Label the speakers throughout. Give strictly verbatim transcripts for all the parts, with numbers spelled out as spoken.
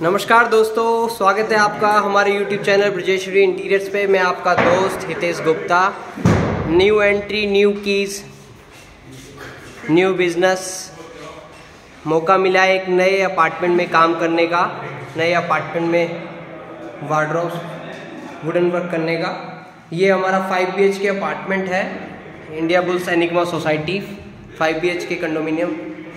Speaker 1: नमस्कार दोस्तों, स्वागत है आपका हमारे यूट्यूब चैनल ब्रजेश्वरी इंटीरियर्स पे। मैं आपका दोस्त Hitesh Gupta. New entry, new keys, new business. मौका मिला है एक नए अपार्टमेंट में काम करने का, नए अपार्टमेंट में वार्डरोब वुडन वर्क करने का। ये हमारा five B H K apartment है, Indiabulls Enigma society, five B H K condominium.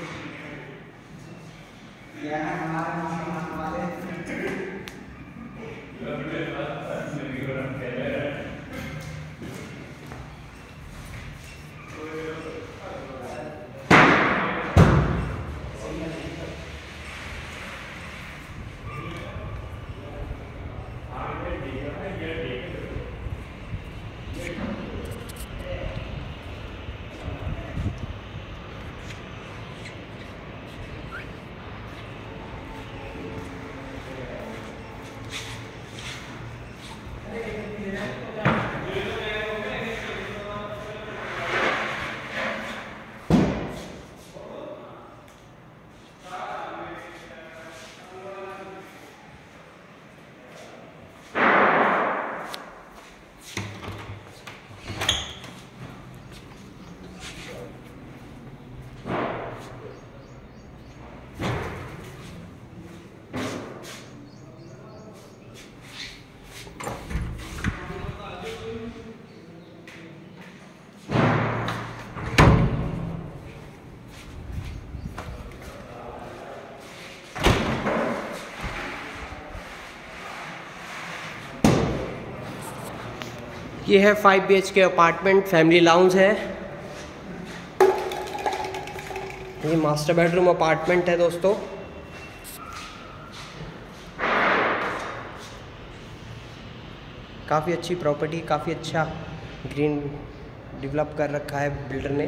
Speaker 1: ये है five B H K apartment, family lounge है। ये मास्टर बेडरूम अपार्टमेंट है दोस्तों। काफ़ी अच्छी प्रॉपर्टी, काफ़ी अच्छा ग्रीन डेवलप कर रखा है बिल्डर ने।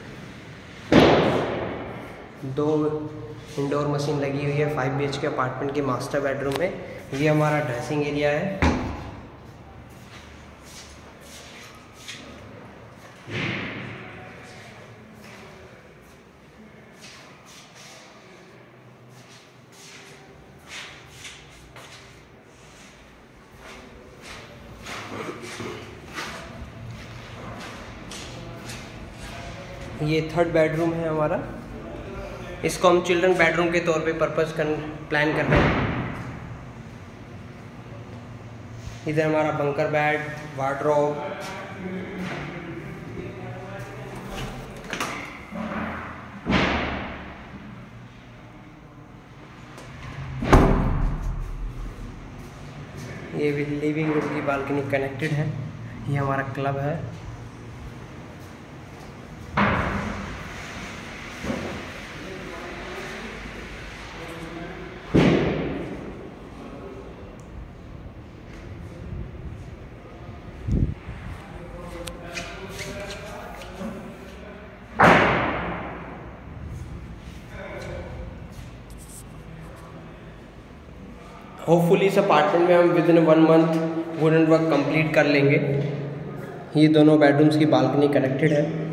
Speaker 1: दो इंडोर मशीन लगी हुई है five B H K apartment के मास्टर बेडरूम में। ये हमारा ड्रेसिंग एरिया है। ये थर्ड बेडरूम है हमारा। इसको हम चिल्ड्रन बेडरूम के तौर पे पर्पस कर प्लान कर रहे हैं। इधर हमारा बंकर बेड, वार्डरोब, ये भी लिविंग रूम की बालकनी कनेक्टेड है। ये हमारा क्लब है। होपफुली इस अपार्टमेंट में हम within one month wooden work complete कर लेंगे। ये दोनों बेडरूम्स की बालकनी कनेक्टेड है।